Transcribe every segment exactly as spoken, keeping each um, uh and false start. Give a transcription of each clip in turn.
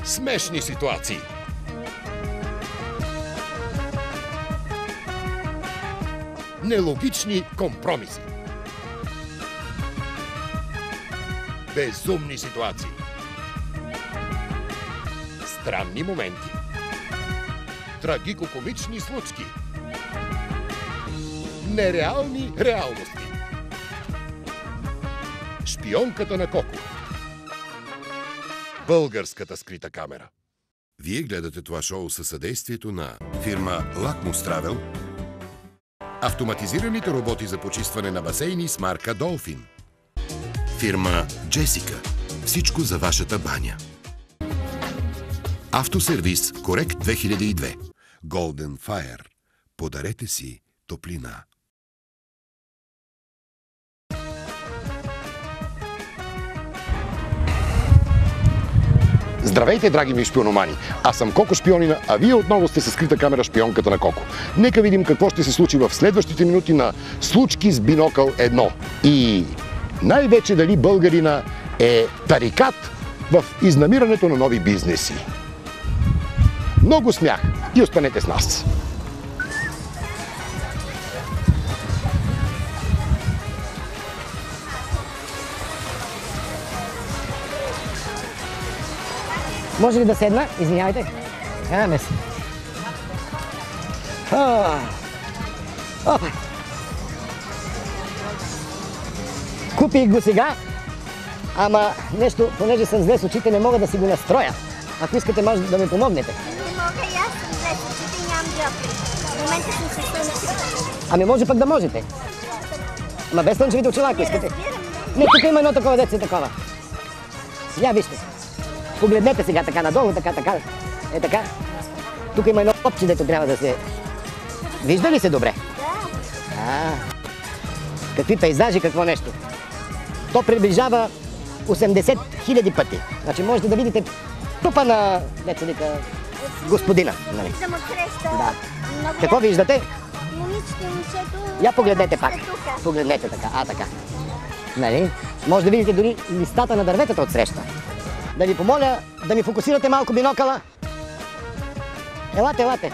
Смешни ситуации. Нелогични компромиси. Безумни ситуации. Странни моменти. Трагико-комични случки. Нереални реалности. Шпионката на Коко. Българската скрита камера. Вие гледате това шоу със съдействието на фирма Лакмус Travel, автоматизираните роботи за почистване на басейни с марка Dolphin, фирма Джесика, всичко за вашата баня, автосервис Корект две хиляди и две, Golden Fire, подарете си топлина. Здравейте, драги ми шпиономани! Аз съм Коко Шпионина, а вие отново сте със скрита камера шпионката на Коко. Нека видим какво ще се случи в следващите минути на Случки с бинокъл едно. И най-вече дали българина е тарикат в изнамирането на нови бизнеси. Много смях и останете с нас! Може ли да седна? Извинявайте. Каме се. Опа. Купих го сега, ама нещо, понеже съм зле с очите, не мога да си го настроя. Ако искате, може да ми помогнете. Не мога и аз съм зле с очите и нямам джокери. В момента съм се слънчева. Ами може пък да можете. Ама без слънчевите очила, ако искате. Не, тук има едно такова деце такова. Я вижте. Погледнете сега така надолу, така, така. Е така. Тук има едно копче, дето трябва да се... Вижда ли се добре? Да. А, какви пейзажи, какво нещо. То приближава осемдесет хиляди пъти. Значи можете да видите тупа на, деца вика, господина. Нали? Виждам отсреща. Да. Много Какво ясно. виждате? Момичето и момчето. Я погледнете пак. Тука. Погледнете така. А, така. Нали? Може да видите дори листата на дърветата отсреща. Да ви помоля да ми фокусирате малко бинокъла. Елате, елате.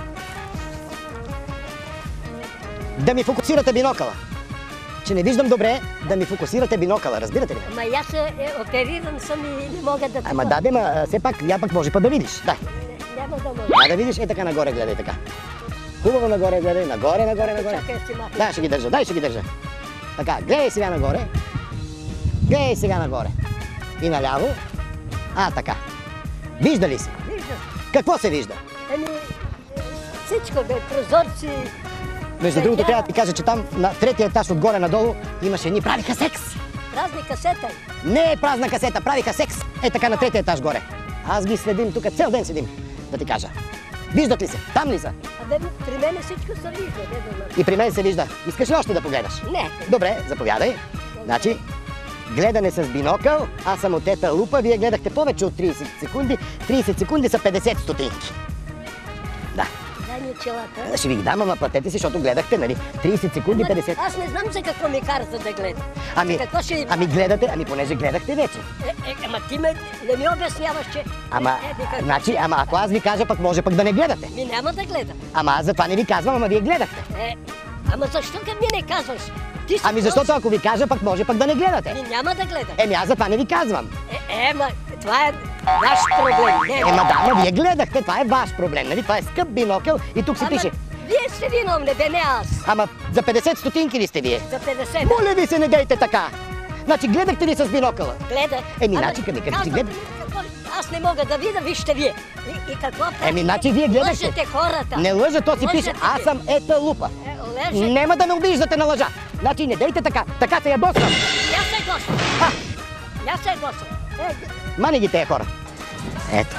Да ми фокусирате бинокъла. Че не виждам добре, да ми фокусирате бинокъла. Разбирате ли? Ама аз е, опериран съм и не мога да... Ама да, ма все пак, я пък може пък да видиш. Дай. Няма да мога. Да, да видиш, е така нагоре гледай, така. Хубаво нагоре гледай, нагоре, нагоре, нагоре. Чакай, си махна. Да, ще ги държа, дай ще ги държа. Така, гледай сега нагоре. Гледай сега нагоре. И наляво. А, така. Вижда ли се? Виждам. Какво се вижда? Еми, всичко бе, прозорци. Между другото, трябва да ти кажа, че там на третия етаж отгоре надолу имаше едни правиха секс. Празни касета. Не е празна касета, правиха секс. Е така на третия етаж горе. Аз ги следим тук, цял ден седим, да ти кажа. Виждат ли се? Там ли са? Абе, при мен всичко се вижда, не думам. И при мен се вижда. Искаш ли още да погледаш? Не. Добре, заповядай. Значи, гледане с бинокъл, аз съм от ета лупа, вие гледахте повече от трийсет секунди. трийсет секунди са петдесет стотинки. Да. Дай ми челата. Ще ви ги дам, ама платете си, защото гледахте, нали? трийсет секунди, Ама, петдесет. аз не знам за какво ми карате да гледам. Ами, Какво ще... ами гледате, ами понеже гледахте вече. Е, е, ама ти ме не ми обясняваш, че... Ама, Е, е, вика, значи, ама ако аз ви кажа, пък може пък да не гледате. Ми няма да гледам. Ама аз затова не ви казвам, ама вие гледахте. Е, ама защо към ми не казваш? Ти си Ами защото прост. ако ви кажа, пък може пък да не гледате. Ми няма да гледам. Еми аз затова не ви казвам. Е, е, ма, това е ваш проблем. Не, Ема да, ама вие гледахте, това е ваш проблем, нали? Това е скъп бинокъл и тук се Ама, пише. вие сте виновни, бе, не аз. Ама за петдесет стотинки ли сте вие? За петдесет. Моля ви се, не дейте така. Значи гледахте ли с бинокъла? Гледах. Еми, Ама, значи, като ми кажете, казвате глед- ми, какво ли? Аз не мога да видя, вижте вие. И, и какво правите? Еми, значи вие гледахте. Лъжете хората. Не лъжа, то си Лъжете пише. ги. Аз съм ета лупа. Е, лъжете. Нема да ме обиждате на лъжа. Значи не дейте така. Така се ядосвам. И аз се гласам. А, И аз се гласам. Е, мани ги тези хора. Ето.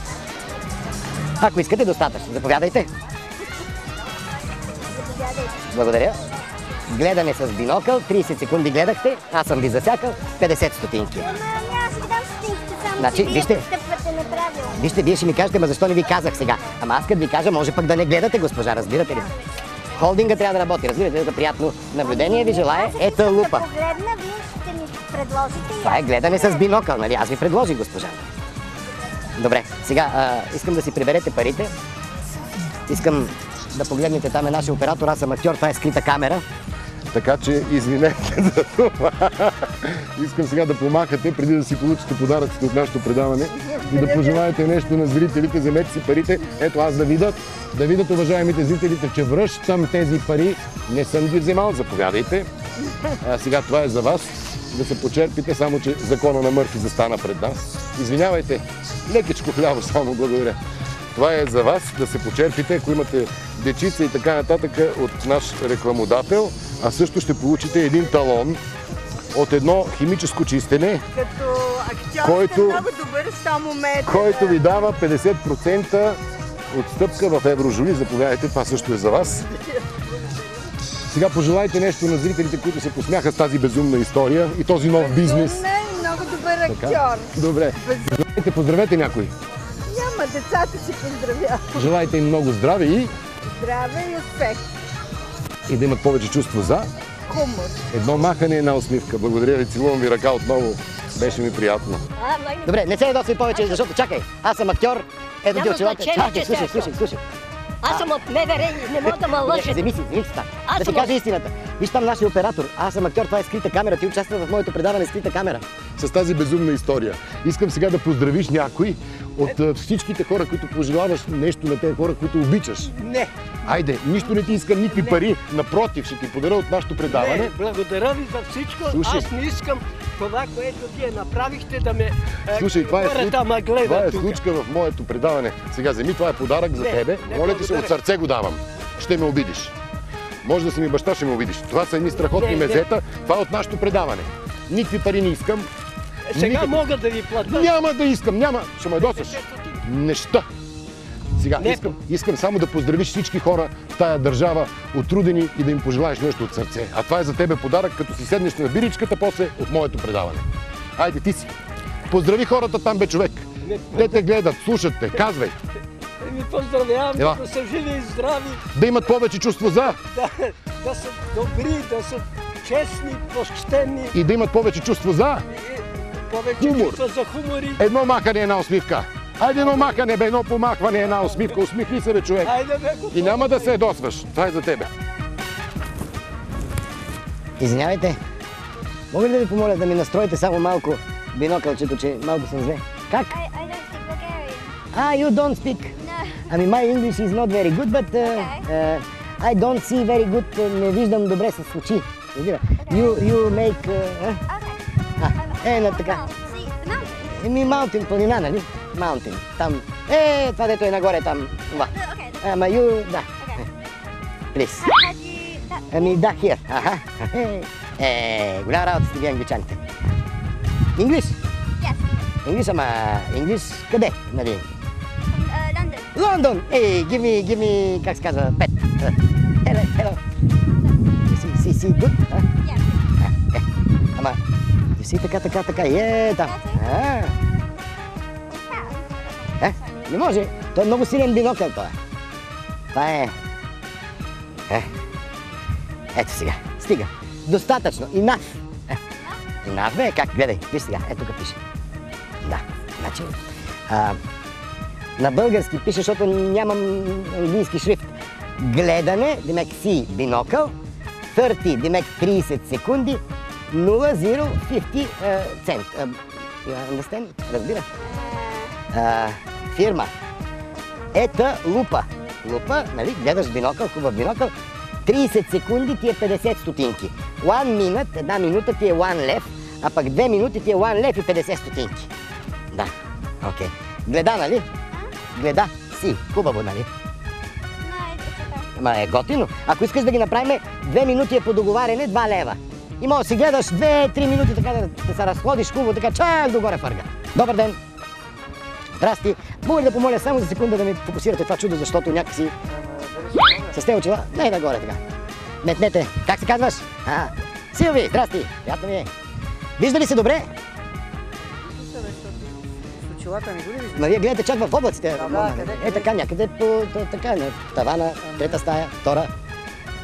Ако искате, достатъчно. Заповядайте. Благодаря. Гледане с бинокъл. трийсет секунди гледахте. Аз съм ви засякал. петдесет стотинки. Ама няма да си дам стотинките, само Значи, че вие вижте. постъпвате неправилно. Вижте, вие ще ми кажете, ма защо не ви казах сега? Ама аз като ви кажа, може пък да не гледате, госпожа, разбирате ли? Холдинга трябва да работи, разбирате ли? Приятно наблюдение ви желая. Аз Ета искам лупа. да погледна, вие ще ми предложите и Това е аз гледане ще с бинокъл, нали? Аз ви предложих, госпожа. Добре, сега а, искам да си приберете парите. Искам да погледнете, там е нашия оператор, аз съм актьор, това е скрита камера. Така че извинете за това. Искам сега да помахате, преди да си получите подаръците от нашето предаване и да пожелаете нещо на зрителите, вземете си парите. Ето аз да видят, да видят уважаемите зрителите, че връщам тези пари, не съм ги вземал, заповядайте. А сега това е за вас, да се почерпите, само че закона на Мърфи застана пред нас. Извинявайте, лекичко хлябо само, благодаря. Това е за вас, да се почерпите, ако имате дечица и така нататък от наш рекламодател, а също ще получите един талон от едно химическо чистене, Като актьор който, сте много добър, щом умеете. който ви дава петдесет процента отстъпка в Еврожули. Заповядайте, това също е за вас. Сега пожелайте нещо на зрителите, които се посмяха с тази безумна история и този нов бизнес. Не, много добър Така? актьор. Добре. Поздравете, поздравете някой. Няма, децата си поздравя. Желайте им много здраве и, Здраве и успех. и да имат повече чувство за Хумор. едно махане, една усмивка. Благодаря ви, целувам ви ръка отново. Беше ми приятно. А, майна. Добре, не се ядосвай повече, защото чакай, аз съм актьор. Ето ти Няма очилата. значение, Чакай, че слушай, си слушай, слушай. Аз съм от МВР и не мога да ме Добре, лъжете. вземи си, вземи си там. Аз Да ти съм кажа от- истината. Виж там нашия оператор. Аз съм актьор, това е скрита камера. Ти участва в моето предаване скрита камера. С тази безумна история. Искам сега да поздравиш някой от а, всичките хора, които пожелаваш нещо на тези хора, които обичаш. Не, Айде, нищо не ти искам, никакви пари. Напротив, ще ти подаря от нашето предаване. не, благодаря ви за всичко. Слушай. Аз не искам това, което вие направихте, да ме е, Слушай, това е, хората случ... ме гледат това е тук. случка в моето предаване. Сега вземи, това е подарък за Не, тебе. не, Моля ти се, благодаря. от сърце го давам. Ще ме обидиш. Може да си ми баща, ще ме обидиш. Това са едни страхотни Не, не. мезета. Това е от нашето предаване. Никакви пари не искам. Сега никакви- мога да ви платя. Няма да искам, няма. Ще ме досаш. Неща. Сега Не. искам, искам само да поздравиш всички хора в тая държава, отрудени и да им пожелаеш нещо от сърце. А това е за тебе подарък, като си седнеш на биричката после от моето предаване. Айде, ти си. Поздрави хората там, бе, човек. Не. Те те гледат, слушат те, казвай. Ви поздравявам, Ела. да са живи и здрави, Да имат повече чувство за да, да са добри, да са честни, почтени и да имат повече чувство за и повече Хумор. чувства за хумори. едно махане, една усмивка. Айде едно махане, бе, едно помахване, една усмивка. Усмихни се, бе, човек. Хайде, бе, готово. И няма да се ядосваш. Това е за тебе. Извинявайте. Мога ли да ви помоля да ми настроите само малко бинокълчето, че малко съм зле? Как? I, I don't speak Bulgarian. Ah, you don't speak. No. I mean, my English is not very good, but uh, Okay. uh, I don't see very good. Uh, не виждам добре с очи. Разбира. You, you make... Uh, uh, Okay. А, е, на Oh, така. wow. See, the mountain. Еми, Mountain, планина, нали? Mountain. Там. Е, това дето е нагоре там. Това. The- Okay. the- Ама, you... Да. Okay. Please. How, how do you... That, Ами, да, here. Аха. Е, голяма работа сте ви англичаните. English? yes. English, ама... English къде? Нали? Uh, London. Лондон! Ей, give me, give me, как се казва, пет. Hello, hello. You see, see, see, good? А? Yeah. Е, ама, you see, така, така, така, е, там. А, е, не може. Той е много силен бинокъл, той. Това е... Е, ето сега, стига. Достатъчно, enough. Е, enough, бе, как, гледай, виж сега, ето тук пише. Да, значи... А, на български пише, защото нямам английски шрифт. Гледане, демек си бинокъл, тридесет, демек тридесет секунди, нула цяло петдесет цент. Uh, you understand? Разбира? А, фирма. Ета лупа. Лупа, нали, гледаш бинокъл, хубав бинокъл, тридесет секунди ти е петдесет стотинки. One minute, една минута ти е one лев, а пък две минути ти е one лев и петдесет стотинки. Да, окей. Гледа, нали? Гледа си. Хубаво, нали? No, it's okay. Ма е готино. Ако искаш да ги направим, две минути е по договаряне, два лева. И може да си гледаш две-три минути така да, да се разходиш хубаво, така чак догоре фърга. Добър ден! Здрасти! Мога ли да помоля само за секунда да ми фокусирате това чудо, защото някакси... С те очила? Не, нагоре така. Метнете. Как се казваш? А, Силви, здрасти! Приятно ми е. Вижда ли се добре? Очилата не го ли виждаш? Ма вие гледате чак в облаците. Да, Мама, къде, е къде? така, някъде по та- така, на тавана, трета стая, втора.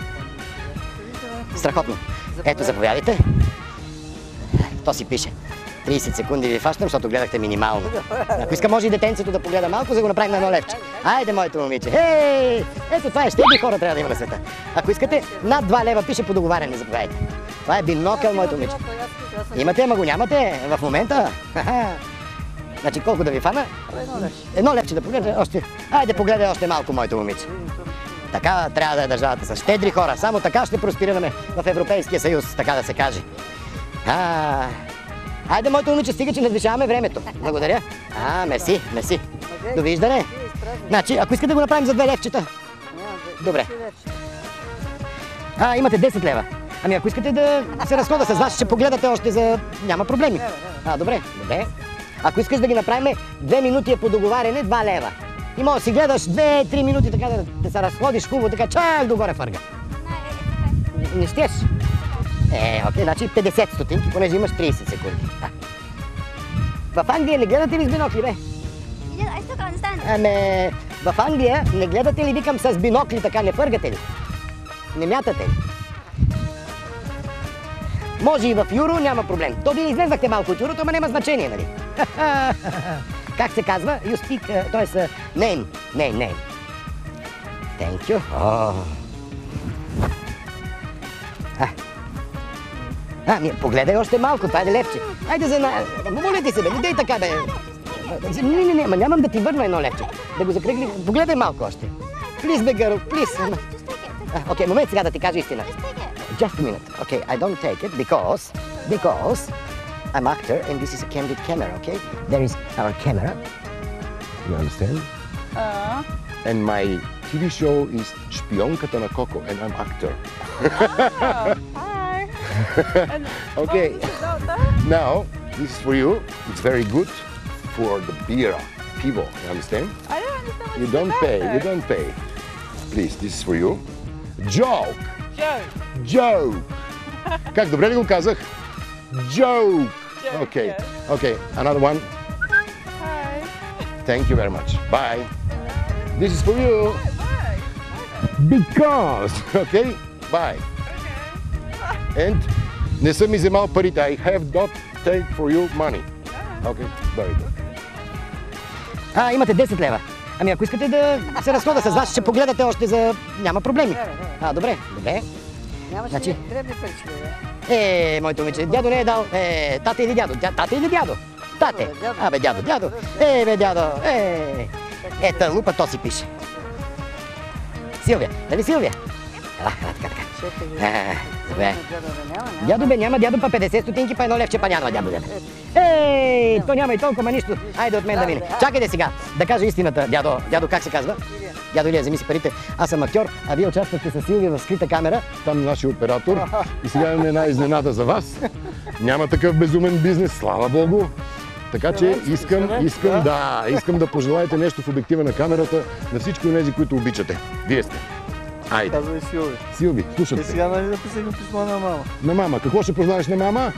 Страхотно. Ето, заповядайте. То си пише. трийсет секунди ви фащам, защото гледахте минимално. Ако иска, може и детенцето да погледа малко, за да го направим на едно левче. Айде, моето момиче. Хей! Ето това е, щедри хора трябва да има на света. Ако искате, над два лева пише по договаряне, заповядайте. Това е бинокъл, моето момиче. Имате, ама го нямате в момента. Значи колко да ви фана? Едно левче. Едно левче да погледа още. Айде, погледай още малко, моето момиче. Така трябва да е държавата с щедри хора. Само така ще просперираме в Европейския съюз, така да се каже. А, айде, моето момиче, стига, че надвишаваме времето. Благодаря. А, мерси, мерси. Довиждане. Значи, ако искате да го направим за две левчета. Добре. А, имате десет лева. Ами ако искате да се разхода с вас, ще погледате още за... Няма проблеми. А, добре, добре. Ако искаш да ги направим две минути е по договаряне, два лева. И може да си гледаш две-три минути така да, да се разходиш хубаво, така чак догоре фърга. Не щеш? Е, окей, значи петдесет стотинки, понеже имаш трийсет секунди. Да. В Англия не гледате ли с бинокли, бе? I still can't understand. Аме, в Англия не гледате ли, викам, с бинокли, така не фъргате ли? Не мятате ли? Може и в юро, няма проблем. То вие излезнахте малко от юрото, ама няма значение, нали? Как се казва? You speak, uh, т.е. Uh, name, name, name. Thank you. Oh. А. А, ми, погледай още малко, това е левче. Айде за на... Моля ти се, бе, не дей така, бе. Не, не, не, ма нямам да ти върна едно левче. Да го закръгли. Погледай малко още. Плиз, бе, гъро, плиз. Окей, момент сега да ти кажа истина. Just a minute. Okay, I don't take it because, because I'm actor and this is a candid camera, okay? There is our camera. You understand? А, And my T V show is Шпионката на Коко and I'm actor. hi. Okay, now this is for you. It's very good for the beer, pivo. You understand? I don't understand what You don't pay, you don't pay. Please, this is for you. Joke! Joke. Joke! Как, добре ли го казах? Joke! Joke, Okay, yes. okay, another one. Hi. Thank you very much. Bye. This is for you. Bye. Because, okay? Bye. And не съм ми вземал парите. I have not take for you money. Okay, very good. А, имате десет лева. Ами ако искате да се разхода с вас, ще погледате още за... Няма проблеми. А, добре, добре. Нямаше Значи- дребни парички, бе. Е, моето момиче, дядо не е дал. Е, тата или дядо? Дя, тата или дядо? Тате. Дядо, дядо. Абе, дядо, дядо. Е, бе, дядо. Е. Ета, лупа, то си пише. Силвия. Нали Силвия? Ела, ела, така, така. Чакай, бе. А, добре. Дядо да няма, няма. Дядо бе, няма дядо па петдесет стотинки, па едно левче, па няма дядо дядо. Ей, то няма и толкова нищо. Айде от мен да мине. Чакайте сега, да кажа истината, дядо. Дядо, как се казва? Дядо Илия, вземи си парите. Аз съм актьор, а вие участвахте с Силвия в скрита камера. Там нашия оператор. И сега имаме една изненада за вас. Няма такъв безумен бизнес, слава Богу. Така че искам, искам, да, искам да пожелаете нещо в обектива на камерата на всички от тези, които обичате. Вие сте. Айде. Казвай Силви. Силви, Е, слушате. сега нали написахме писмо на мама? На мама. Какво ще познаеш на мама?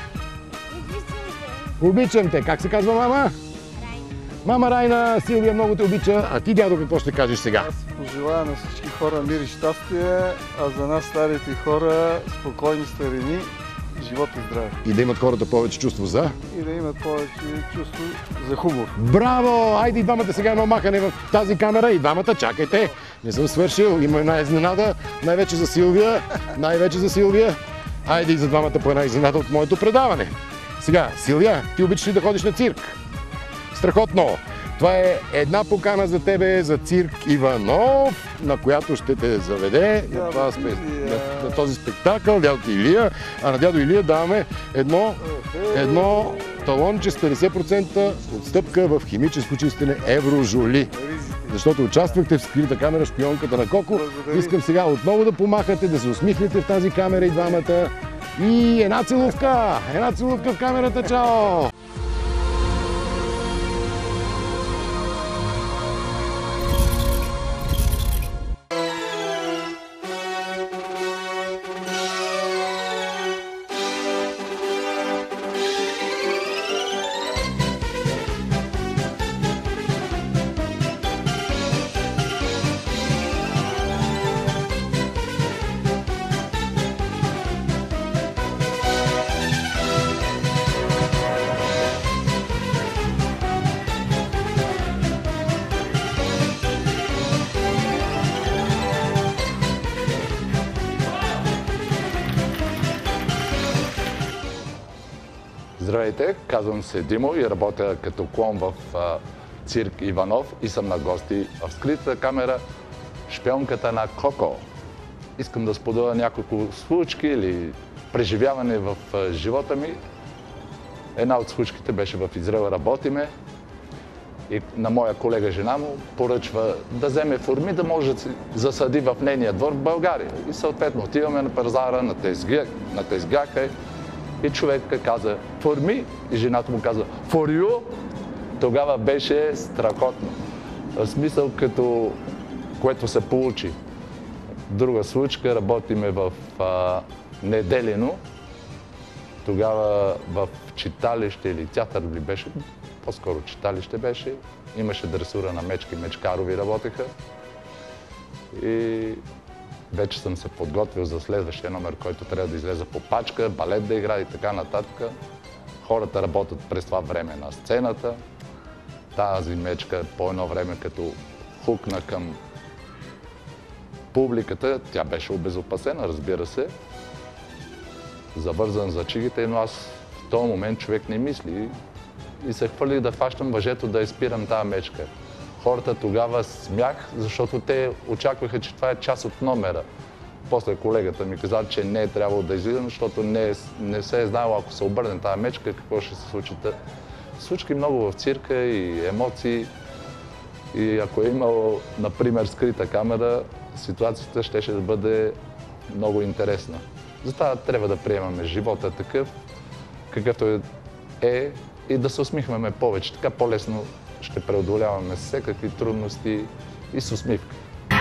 Обичам те. Как се казва мама? Мама Райна, Силвия много те обича. А ти, дядо, какво ще кажеш сега? Аз пожелая на всички хора мир и щастие, а за нас старите хора спокойни старини, живот и здраве. И да имат хората повече чувство за... И да имат повече чувство за хумор. Браво! Айде и двамата сега едно махане в тази камера. И двамата, чакайте. Не съм свършил. Има една изненада. Най-вече за Силвия. Най-вече за Силвия. Айде и за двамата по една изненада от моето предаване. Сега, Силвия, ти обичаш ли да ходиш на цирк? Страхотно! Това е една покана за тебе за цирк Иванов, на която ще те заведе на, това спе... на, на този спектакъл, дядо Илия. А на дядо Илия даваме едно, едно талонче с петдесет процента отстъпка в химическо чистене Еврожоли. Защото участвахте в скрита камера Шпионката на Коко. Искам сега отново да помахате, да се усмихнете в тази камера и двамата. И една целувка! Една целувка в камерата, чао! Здравейте, казвам се Димо и работя като клон в а, цирк Иванов и съм на гости в скритата камера Шпионката на Коко. Искам да споделя няколко случки или преживяване в а, живота ми. Една от случките беше в Израел, работиме и на моя колега жена му поръчва да вземе форми, да може да се засади в нейния двор в България. И съответно отиваме на пазара, на тезгяк, на тезгяка и човекът каза форми и жената му каза for you. Тогава беше страхотно. В смисъл като което се получи. Друга случка, работиме в а, Неделино. Тогава в читалище или театър ли беше, по-скоро читалище беше. Имаше дресура на мечки, мечкарови работеха. И вече съм се подготвил за следващия номер, който трябва да излезе по пачка, балет да играе и така нататък. Хората работят през това време на сцената. Тази мечка по едно време като хукна към публиката, тя беше обезопасена, разбира се. Завързан за чигите, но аз в този момент човек не мисли и се хвърлих да хващам въжето да изпирам тази мечка. Хората тогава смях, защото те очакваха, че това е част от номера. После колегата ми каза, че не е трябвало да излизам, защото не, не се е знаело, ако се обърне тази мечка, какво ще се случи. Случки много в цирка и емоции. И ако е имало, например, скрита камера, ситуацията ще, ще да бъде много интересна. Затова трябва да приемаме живота такъв, какъвто е, и да се усмихваме повече. Така по-лесно ще преодоляваме всякакви трудности и с усмивка.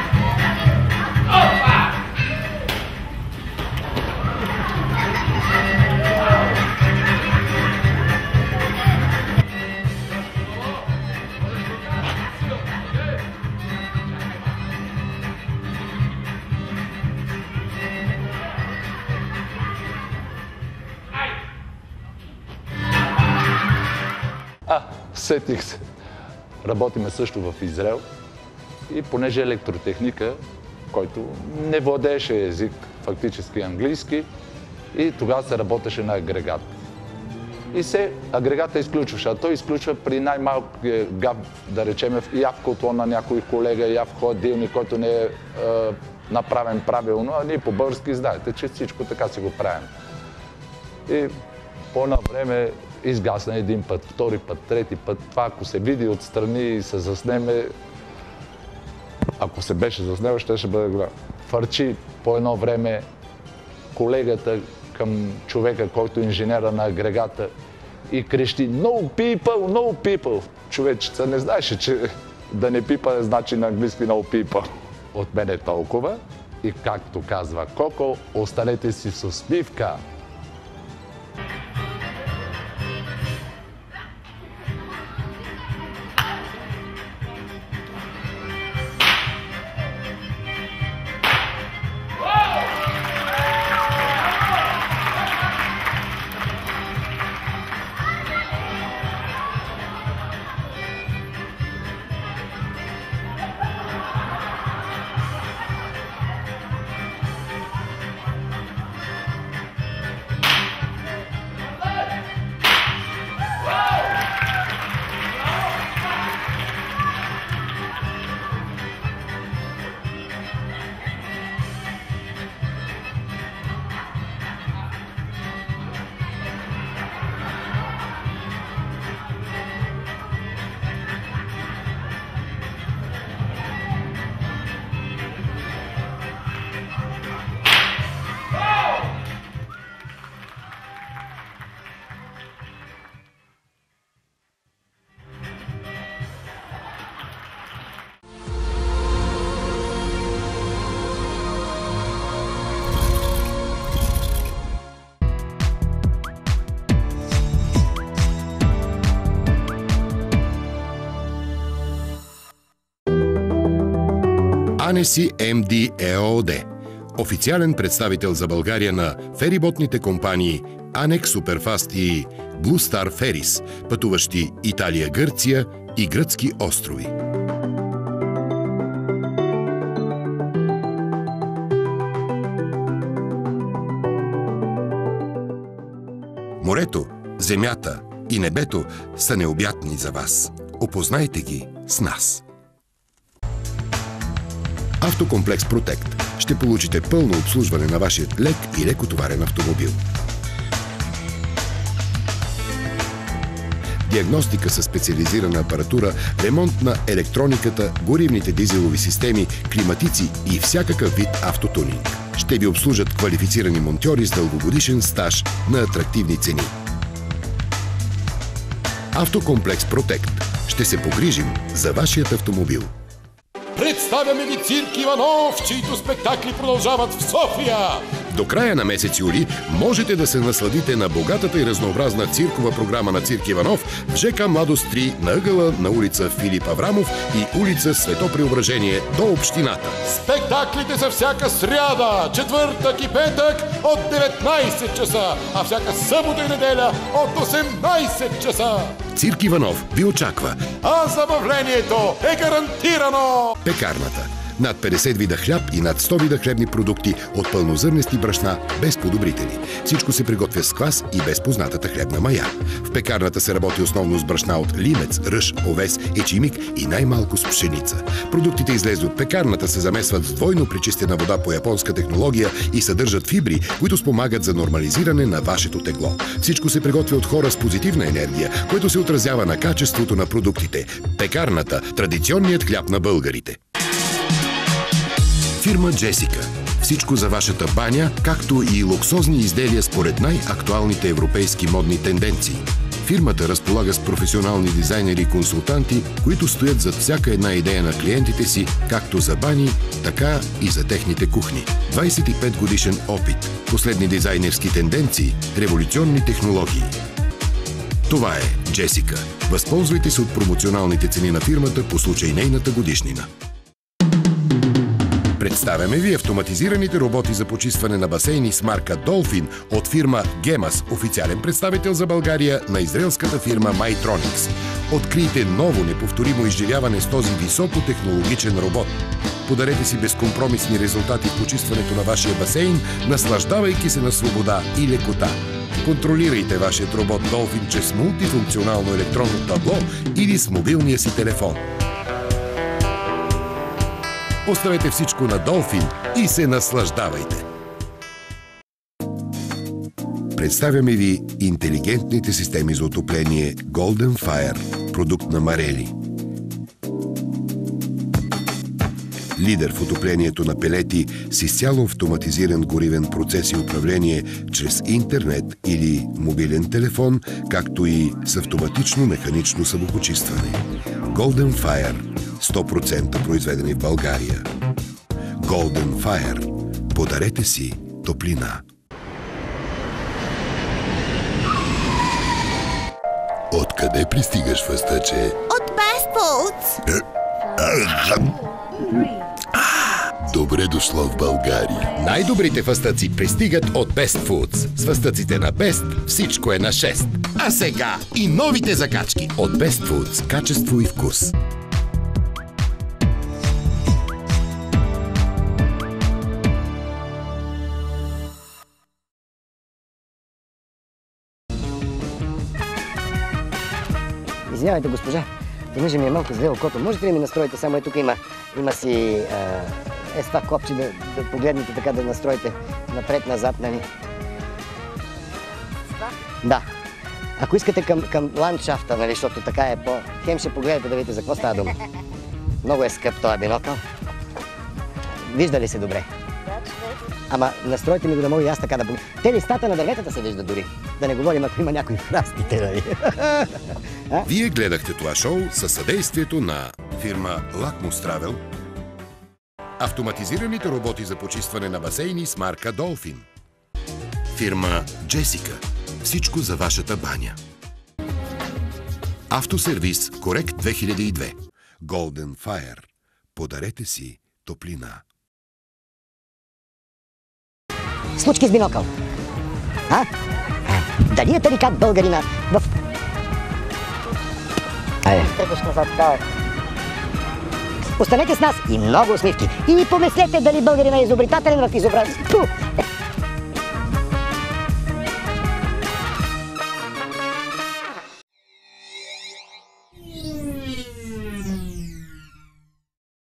А, сетих се. Работиме също в Израел и понеже електротехника, който не владееше език, фактически английски, и тогава се работеше на агрегат. И се агрегата изключваше, а той изключва при най-малкия габ, да речем, яв котлон на някой колега, яв хладилник, който не е, е направен правилно, а ние по-български знаете, че всичко така си го правим. И по едно време изгасна един път, втори път, трети път. Това, ако се види отстрани и се заснеме, ако се беше заснел, ще ще бъде голям. Фърчи по едно време колегата към човека, който е инженера на агрегата и крещи No people, no people. Човечеца не знаеше, че да не пипа значи на английски No people. От мен е толкова и както казва Коко, останете си с усмивка. Анеси Ем Ди ЕООД. Официален представител за България на фериботните компании Анекс Суперфаст и Blue Star Ferries, пътуващи Италия, Гърция и гръцки острови. Морето Земята и небето са необятни за вас. Опознайте ги с нас. Автокомплекс Протект. Ще получите пълно обслужване на вашия лек и лекотоварен автомобил. Диагностика със специализирана апаратура, ремонт на електрониката, горивните дизелови системи, климатици и всякакъв вид автотунинг. Ще ви обслужат квалифицирани монтьори с дългогодишен стаж на атрактивни цени. Автокомплекс Протект. Ще се погрижим за вашият автомобил. Представяме ви Цирк Иванов, чието спектакли продължават в София! До края на месец юли можете да се насладите на богатата и разнообразна циркова програма на Цирк Иванов в ЖК Младост три на ъгъла на улица Филип Аврамов и улица Свето Преображение до общината. Спектаклите за всяка сряда, четвъртък и петък от деветнайсет часа, а всяка събота и неделя от осемнайсет часа. Цирк Иванов ви очаква. А забавлението е гарантирано! Пекарната. Над петдесет вида хляб и над сто вида хлебни продукти от пълнозърнести брашна без подобрители. Всичко се приготвя с квас и без познатата хлебна мая. В пекарната се работи основно с брашна от лимец, ръж, овес, ечимик и най-малко с пшеница. Продуктите, излезли от пекарната, се замесват с двойно пречистена вода по японска технология и съдържат фибри, които спомагат за нормализиране на вашето тегло. Всичко се приготвя от хора с позитивна енергия, което се отразява на качеството на продуктите. Пекарната – традиционният хляб на българите. Фирма Джесика. Всичко за вашата баня, както и луксозни изделия според най-актуалните европейски модни тенденции. Фирмата разполага с професионални дизайнери и консултанти, които стоят зад всяка една идея на клиентите си, както за бани, така и за техните кухни. двайсет и пет годишен опит, последни дизайнерски тенденции, революционни технологии. Това е Джесика. Възползвайте се от промоционалните цени на фирмата по случай нейната годишнина. Представяме ви автоматизираните роботи за почистване на басейни с марка Dolphin от фирма Гемас, официален представител за България на израелската фирма Mytronics. Открийте ново неповторимо изживяване с този високотехнологичен робот. Подарете си безкомпромисни резултати в почистването на вашия басейн, наслаждавайки се на свобода и лекота. Контролирайте вашият робот Dolphin чрез мултифункционално електронно табло или с мобилния си телефон. Оставете всичко на Dolphin и се наслаждавайте! Представяме ви интелигентните системи за отопление Golden Fire, продукт на Марели. Лидер в отоплението на пелети с изцяло автоматизиран горивен процес и управление чрез интернет или мобилен телефон, както и с автоматично механично самопочистване. Golden Fire. сто процента произведени в България. Golden Fire. Подарете си топлина. Откъде пристигаш, фъстъче? От Best Foods. Добре дошло в България. Най-добрите фъстъци пристигат от Best Foods. С фъстъците на Best всичко е на шест. А сега и новите закачки от Best Foods. Качество и вкус. Извинявайте, госпожа, понеже ми е малко зле окото, можете ли ми настроите? Само е тук има, има си а, е с това копче да, да погледнете така, да настроите напред-назад, нали? Да. Ако искате към, към ландшафта, нали, защото така е по... Хем ще погледате да видите за какво става дума. Много е скъп този бинокъл. Вижда ли се добре? Ама настройте ми го да мога и аз така да погледна. Те листата на дърветата се вижда дори. Да не говорим, ако има някои храстите, нали? Вие гледахте това шоу със съдействието на фирма Lakmus Travel, автоматизираните роботи за почистване на басейни с марка Dolphin, фирма Джесика. Всичко за вашата баня. Автосервис Корект две хиляди и две. Golden Fire. Подарете си топлина. Случки с бинокъл. А? Дали е тарикат българина в... Айде. Тръгваш назад, давай. Останете с нас и много усмивки. И помислете дали българина е изобретателен в изобраз...